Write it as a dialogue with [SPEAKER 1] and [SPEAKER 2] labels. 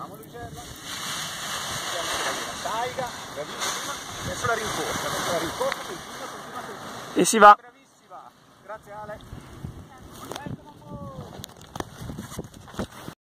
[SPEAKER 1] Bravo Lucella. Taiga, bravissima. Adesso la rincorsa, continua.
[SPEAKER 2] E si va.
[SPEAKER 1] Bravissima. Grazie Ale.